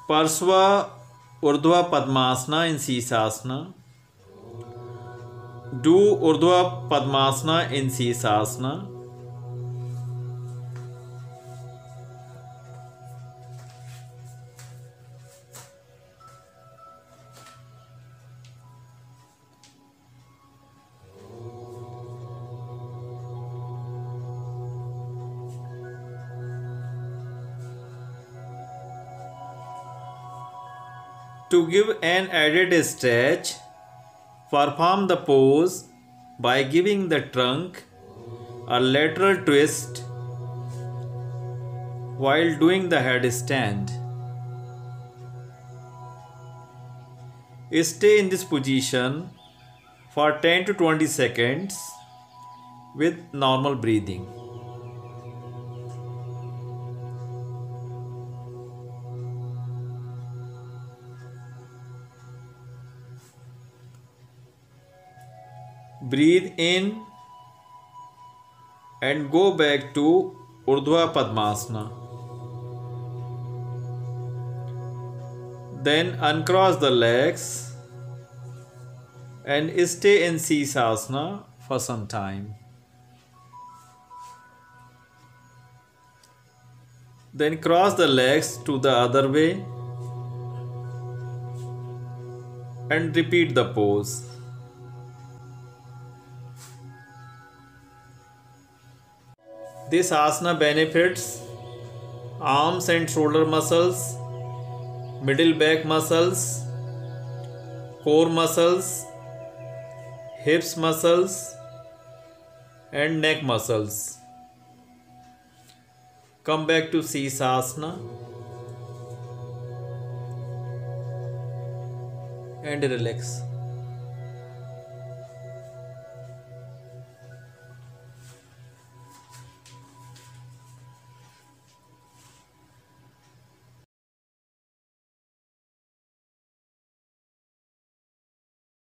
Parsva Urdhava Padmasana in Sirsasana. Do Urdhava Padmasana in Sirsasana. To give an added stretch, perform the pose by giving the trunk a lateral twist while doing the headstand. Stay in this position for 10 to 20 seconds with normal breathing. Breathe in and go back to Urdhva Padmasana. Then uncross the legs and stay in Sirsasana for some time. Then cross the legs to the other way and repeat the pose. This asana benefits arms and shoulder muscles, middle back muscles, core muscles, hips muscles, and neck muscles. Come back to Sirsasana and relax.